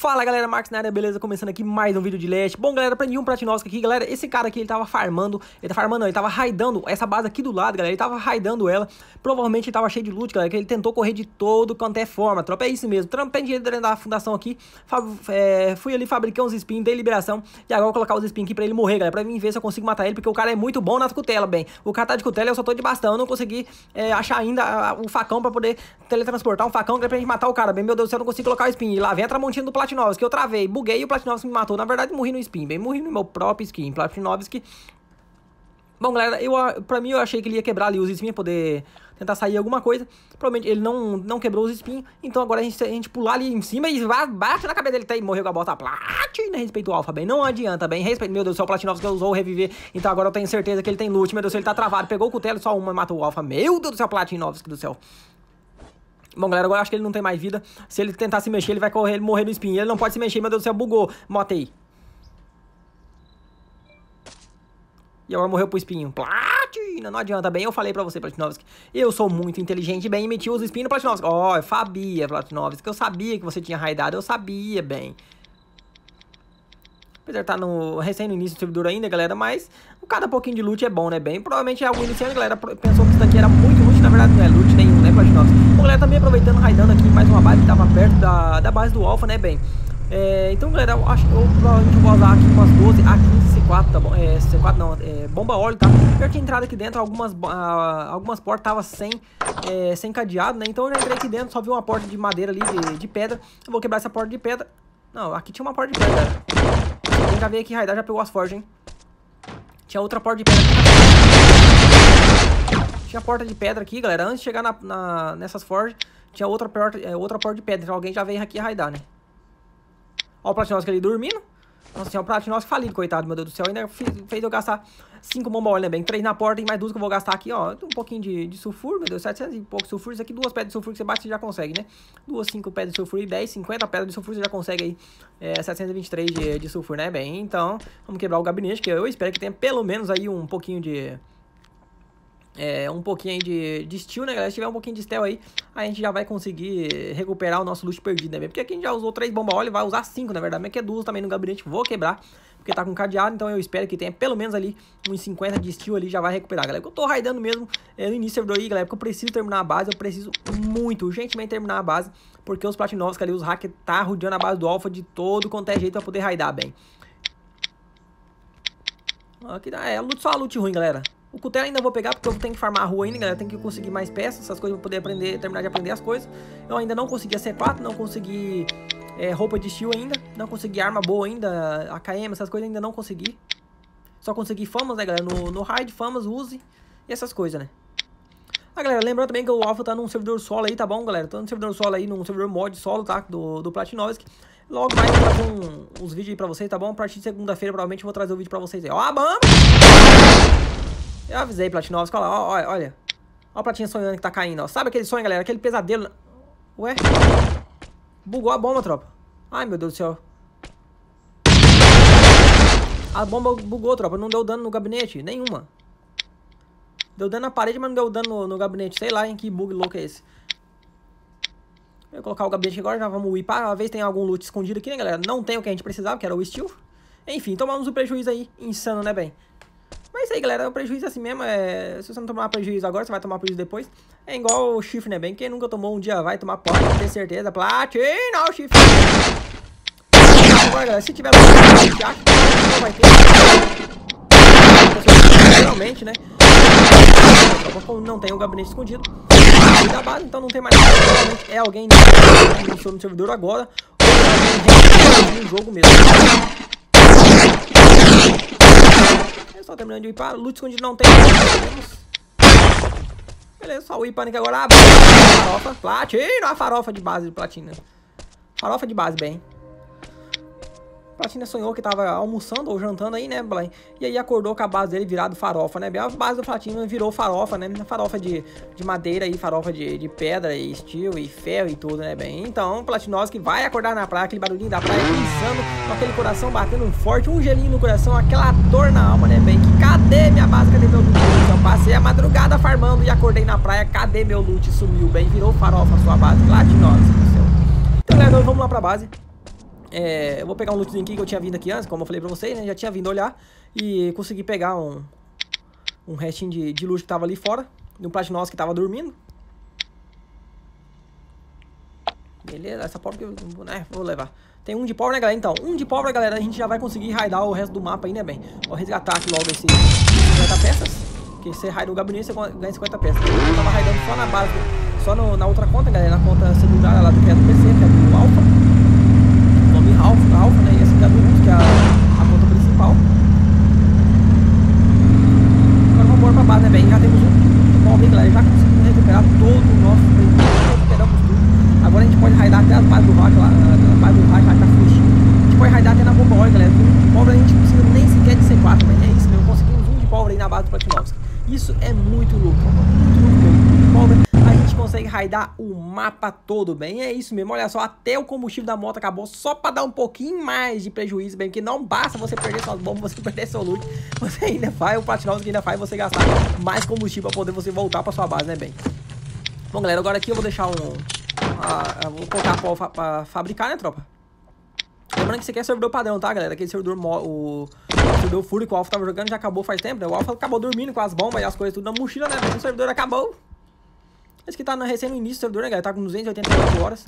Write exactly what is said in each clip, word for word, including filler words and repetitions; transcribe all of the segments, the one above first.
Fala galera, Marcos na área, beleza? Começando aqui mais um vídeo de Leste. Bom galera, aprendi um Platinovski aqui, galera. Esse cara aqui, ele tava farmando, ele tá farmando não, ele tava raidando essa base aqui do lado, galera. Ele tava raidando ela, provavelmente ele tava cheio de loot, galera, que ele tentou correr de todo quanto é forma, tropa. É isso mesmo, trampei dinheiro dentro da fundação aqui, é, fui ali, fabriquei uns spins, dei liberação. E agora eu vou colocar os spins aqui pra ele morrer, galera, pra mim ver se eu consigo matar ele, porque o cara é muito bom nas cutelas, bem. O cara tá de cutela, eu só tô de bastão, eu não consegui é, achar ainda o facão pra poder teletransportar um facão pra gente matar o cara, bem. Meu Deus do céu, eu não consigo colocar o spin. E lá vem a Tramontina do Platinovski, que eu travei, buguei e o Platinovski me matou. Na verdade, morri no spin, bem, morri no meu próprio skin, Platinovski. Bom, galera, eu, pra mim eu achei que ele ia quebrar ali os spins, poder tentar sair alguma coisa. Provavelmente ele não, não quebrou os spins, então agora a gente, a gente pular ali em cima e bate na cabeça dele, tá, e morreu com a bota platina. Respeito o Alpha, bem, não adianta, bem, respeito. Meu Deus do céu, o Platinovski usou o reviver, então agora eu tenho certeza que ele tem loot. Meu Deus do céu, ele tá travado, pegou o cutelo, só uma e matou o Alpha. Meu Deus do céu, Platinovski do céu. Bom, galera, agora eu acho que ele não tem mais vida. Se ele tentar se mexer, ele vai correr, ele morrer no spin. Ele não pode se mexer, meu Deus do céu, bugou. Matei. E agora morreu pro espinho. Platina, não adianta, bem. Eu falei pra você, Platinovski. Eu sou muito inteligente, bem, e meti os espinhos no Platinovski. Ó, oh, eu sabia, Platinovski, que eu sabia que você tinha raidado. Eu sabia, bem. Apesar de estar no, recém no início do servidor ainda, galera, mas cada pouquinho de loot é bom, né, bem? Provavelmente algum iniciante, galera, pensou que isso daqui era muito loot, na verdade não é loot nenhum, né, Platinovski? Bom, galera, também aproveitando, raidando aqui mais uma base que tava perto da, da base do Alpha, né, bem? É, então, galera, eu acho que eu provavelmente vou usar aqui umas doze a quinze C quatro, tá bom? É, C quatro não, é, bomba óleo, tá? Eu tinha entrado aqui dentro, algumas, ah, algumas portas tava sem, é, sem cadeado, né? Então eu já entrei aqui dentro, só vi uma porta de madeira ali, de, de pedra. Eu vou quebrar essa porta de pedra. Não, aqui tinha uma porta de pedra, galera. Quem já veio aqui raidar já pegou as forjas, hein? Tinha outra porta de pedra aqui. Tinha porta de pedra aqui, galera. Antes de chegar na, na, nessas forjas, tinha outra porta, é, outra porta de pedra. Então alguém já veio aqui raidar, né? Ó o Platinovski ali dormindo. Nossa senhora, o Platinovski falido, coitado, meu Deus do céu. Ainda fez eu gastar cinco bomba óleo, né, bem? três na porta e mais duas que eu vou gastar aqui, ó. Um pouquinho de, de sulfuro, meu Deus, setecentos e pouco sulfuro. Isso aqui, duas pedras de sulfuro que você bate, você já consegue, né? Duas, cinco pedras de sulfuro e dez, cinquenta pedras de sulfuro, você já consegue aí é, setecentos e vinte e três de, de sulfuro, né, bem? Então, vamos quebrar o gabinete, que eu espero que tenha pelo menos aí um pouquinho de... É, um pouquinho aí de, de steel, né, galera? Se tiver um pouquinho de steel aí, a gente já vai conseguir recuperar o nosso loot perdido, né? Porque aqui a gente já usou três bomba óleo, vai usar cinco, na verdade. Mas que é duas também no gabinete, vou quebrar, porque tá com cadeado. Então eu espero que tenha pelo menos ali uns cinquenta de steel ali, já vai recuperar, galera. Eu tô raidando mesmo é, no início do servidor aí, galera, porque eu preciso terminar a base. Eu preciso muito, urgentemente terminar a base, porque os Platinovski ali, os hackers, tá rodeando a base do Alpha de todo quanto é jeito pra poder raidar bem. Aqui dá, é loot, só loot ruim, galera. O cutelo ainda vou pegar, porque eu tenho que farmar a rua ainda, galera. Tenho que conseguir mais peças, essas coisas pra poder aprender, terminar de aprender as coisas. Eu ainda não consegui a C quatro, não consegui é, roupa de steel ainda. Não consegui arma boa ainda, A K M, essas coisas ainda não consegui. Só consegui famas, né, galera, no, no raid, famas, use e essas coisas, né. Ah, galera, lembrando também que o Alpha tá num servidor solo aí, tá bom, galera? Tô num servidor solo aí, num servidor mod solo, tá, do, do Platinovski. Logo mais eu vou trazer um, uns vídeos aí pra vocês, tá bom? A partir de segunda-feira, provavelmente, eu vou trazer o vídeo pra vocês aí. Ó, a bamba! Eu avisei, Platinovski, olha lá, ó, olha, olha. Ó a platinha sonhando que tá caindo, ó. Sabe aquele sonho, galera? Aquele pesadelo. Ué? Bugou a bomba, tropa. Ai, meu Deus do céu. A bomba bugou, tropa. Não deu dano no gabinete. Nenhuma. Deu dano na parede, mas não deu dano no, no gabinete. Sei lá, hein? Que bug louco é esse. Eu vou colocar o gabinete agora, já vamos upar. Às vezes tem algum loot escondido aqui, né, galera? Não tem o que a gente precisava, que era o steel. Enfim, tomamos um prejuízo aí. Insano, né, bem? Mas é isso aí, galera, o prejuízo é assim mesmo, é... se você não tomar prejuízo agora, você vai tomar prejuízo depois. É igual o chifre, né, bem? Quem nunca tomou um dia vai tomar, pode ter certeza. Platina, o chifre. Agora, galera, se tiver a gente acha que não vai ter. Realmente, né? Como não tem um gabinete escondido da base, então não tem mais nada. Realmente é alguém que iniciou no servidor agora, ou é alguém no jogo mesmo. Só terminando de upar, loot escondido não tem. Beleza, só o upando aqui agora. Ah, farofa, platina, a farofa de base de platina. Farofa de base, bem. Platina sonhou que tava almoçando ou jantando aí, né, Blaine? E aí acordou com a base dele virado farofa, né? A base do Platina virou farofa, né? Farofa de, de madeira aí, farofa de, de pedra e steel e ferro e tudo, né, bem? Então, o Platinovski vai acordar na praia, aquele barulhinho da praia insano, com aquele coração batendo forte, um gelinho no coração, aquela dor na alma, né, bem? Que cadê minha base? Cadê meu loot? Eu passei a madrugada farmando e acordei na praia, cadê meu loot? Sumiu, bem? Virou farofa a sua base, Platinovski, do céu. Então, galera, vamos lá pra base. É, eu vou pegar um lootzinho aqui que eu tinha vindo aqui antes, como eu falei pra vocês, né? Já tinha vindo olhar e consegui pegar um, um restinho de, de loot que tava ali fora. De um Platinos que tava dormindo. Beleza, essa pobre que eu né, vou levar. Tem um de pobre, né, galera? Então, um de pobre, galera, a gente já vai conseguir raidar o resto do mapa aí, né, bem? Vou resgatar aqui logo esse cinquenta peças. Porque você raida o gabinete, você ganha cinquenta peças. Eu tava raidando só na base, só no, na outra conta, galera. Na conta secundária lá do que é do P C, que é do Alpha. O nome Alpha, Alpha, né? E essa aqui é do Russo, que é a, a conta principal. Agora vamos embora pra base, né, bem? Já temos um de pobre, galera. Já conseguimos recuperar todo o nosso prejuízo. Recuperamos tudo. Agora a gente pode raidar até as bases do rock lá, a base do rock lá que tá fugindo. A gente pode raidar até na bomba óleo, galera. Com um de pobre a gente não precisa nem sequer de C quatro, mas é isso mesmo. Conseguimos um de pobre aí na base do Platinos. Isso é muito lucro, muito lucro mesmo. Um de pobre a gente consegue raidar o mapa todo, bem. É isso mesmo, olha só, até o combustível da moto acabou só pra dar um pouquinho mais de prejuízo, bem. Porque não basta você perder suas bombas, você perder seu loot, você ainda faz, o Platinos que ainda faz você gastar mais combustível pra poder você voltar pra sua base, né, bem. Bom, galera, agora aqui eu vou deixar um... Ah, vou colocar pra, fa pra fabricar, né, tropa? Lembrando que isso aqui é servidor padrão, tá, galera? Aquele servidor, o, o servidor Fúria que o Alpha tava jogando já acabou faz tempo, né? O Alpha acabou dormindo com as bombas e as coisas tudo na mochila, né? O servidor acabou. Esse aqui tá no, recém no início do servidor, né, galera? Tá com duzentas e oitenta e oito horas.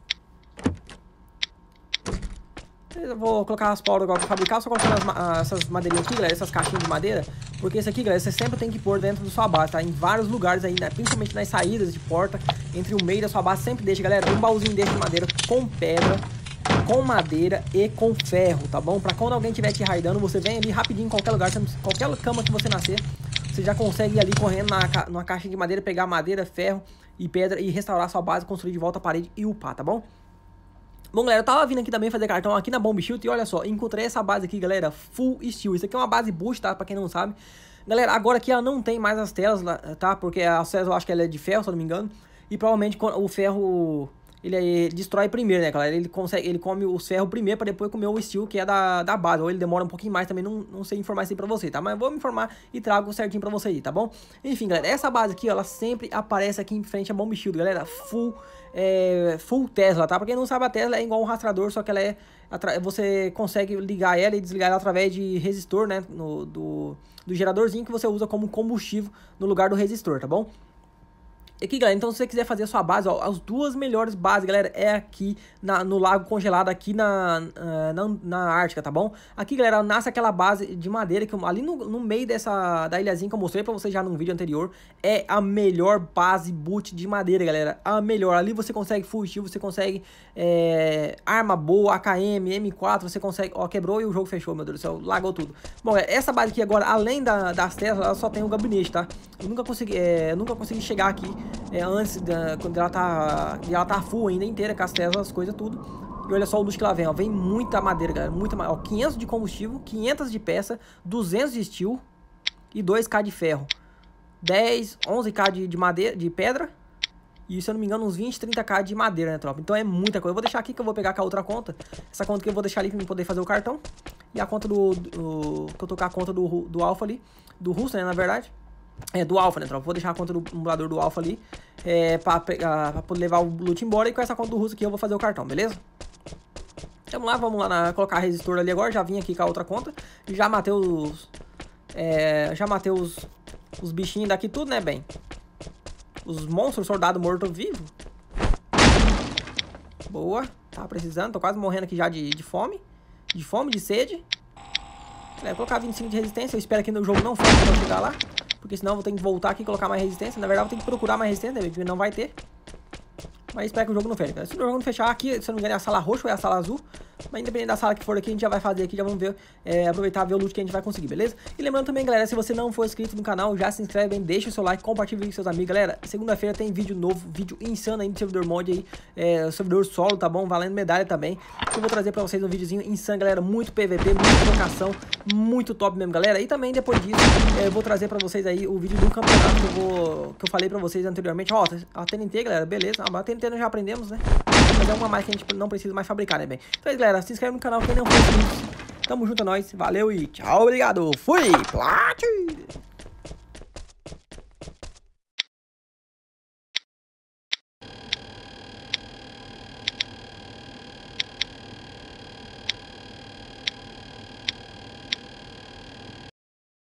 Eu vou colocar as paulas agora pra fabricar, só colocando as, essas madeirinhas aqui, galera, essas caixinhas de madeira. Porque esse aqui, galera, você sempre tem que pôr dentro da sua base, tá? Em vários lugares aí, né? Principalmente nas saídas de porta, entre o meio da sua base, sempre deixa, galera, um baúzinho desse de madeira com pedra, com madeira e com ferro, tá bom? Pra quando alguém estiver te raidando, você vem ali rapidinho em qualquer lugar, qualquer cama que você nascer, você já consegue ir ali correndo na, numa caixa de madeira, pegar madeira, ferro e pedra e restaurar a sua base, construir de volta a parede e upar, tá bom? Bom, galera, eu tava vindo aqui também fazer cartão aqui na Bomb Shield e olha só, encontrei essa base aqui, galera, Full Steel. Isso aqui é uma base boost, tá? Pra quem não sabe. Galera, agora aqui ela não tem mais as telas, tá? Porque as telas eu acho que ela é de ferro, se eu não me engano. E provavelmente o ferro, ele, ele destrói primeiro, né, galera? Ele consegue, ele come os ferros primeiro pra depois comer o steel, que é da, da base. Ou ele demora um pouquinho mais também, não, não sei informar isso aí pra você, tá? Mas eu vou me informar e trago certinho pra você aí, tá bom? Enfim, galera, essa base aqui, ó, ela sempre aparece aqui em frente à Bomb Shield, galera. Full... É, full Tesla, tá? Pra quem não sabe, a Tesla é igual um rastreador, só que ela é... Você consegue ligar ela e desligar ela através de resistor, né? No, do, do geradorzinho que você usa como combustível no lugar do resistor, tá bom? E aqui, galera, então se você quiser fazer a sua base, ó, as duas melhores bases, galera, é aqui na, no lago congelado, aqui na, na, na Ártica, tá bom? Aqui, galera, nasce aquela base de madeira que eu, ali no, no meio dessa da ilhazinha que eu mostrei pra vocês já num vídeo anterior, é a melhor base boot de madeira, galera, a melhor. Ali você consegue full steel, você consegue é, arma boa, A K M, M quatro, você consegue... Ó, quebrou e o jogo fechou, meu Deus do céu, lagou tudo. Bom, galera, essa base aqui agora, além da, das Tesla, ela só tem o gabinete, tá? Eu nunca consegui, é, nunca consegui chegar aqui É, antes, da, quando ela tá, ela tá full ainda inteira, com as Teslas, as coisas, tudo. E olha só o luxo que ela vem, ó, vem muita madeira, galera, muita madeira, ó, quinhentos de combustível, quinhentos de peça, duzentos de steel e dois K de ferro. dez, onze K de, de madeira, de pedra, e se eu não me engano uns vinte, trinta K de madeira, né, tropa? Então é muita coisa. Eu vou deixar aqui que eu vou pegar com a outra conta, essa conta que eu vou deixar ali pra poder fazer o cartão, e a conta do, do que eu tô com a conta do, do Alpha ali, do Russo, né, na verdade. É, do Alpha, né, tropa? Vou deixar a conta do emulador do Alpha ali é, pra, pegar, pra poder levar o loot embora. E com essa conta do Russo aqui eu vou fazer o cartão, beleza? Vamos lá, vamos lá na, colocar resistor ali agora. Já vim aqui com a outra conta. Já matei os... É, já matei os, os bichinhos daqui tudo, né, bem? Os monstros, soldado morto-vivo. Boa. Tava precisando, tô quase morrendo aqui já de, de fome. De fome, de sede. É, vou colocar vinte e cinco de resistência. Eu espero que o jogo não feche pra eu chegar lá. Porque senão eu vou ter que voltar aqui e colocar mais resistência. Na verdade, eu vou ter que procurar mais resistência, porque não vai ter. Mas espero que o jogo não feche. Se o jogo não fechar aqui, se eu não me engano, é a sala roxa ou é a sala azul. Mas independente da sala que for aqui, a gente já vai fazer aqui. Já vamos ver, é, aproveitar ver o loot que a gente vai conseguir, beleza? E lembrando também, galera, se você não for inscrito no canal, já se inscreve bem, deixa o seu like, compartilha com seus amigos. Galera, segunda-feira tem vídeo novo, vídeo insano aí no servidor mod aí. É, servidor solo, tá bom? Valendo medalha também. Eu vou trazer pra vocês um videozinho insano, galera. Muito P V P, muita trocação, muito top mesmo, galera. E também, depois disso, é, eu vou trazer pra vocês aí o vídeo do campeonato que eu, vou, que eu falei pra vocês anteriormente. Ó, a T N T, galera, beleza. A T N T nós já aprendemos, né? Mas é uma mais que a gente não precisa mais fabricar, né, bem? Então é isso, galera. Se inscreve no canal quem não for inscrito. Tamo junto a nós. Valeu e tchau, obrigado. Fui! Plat!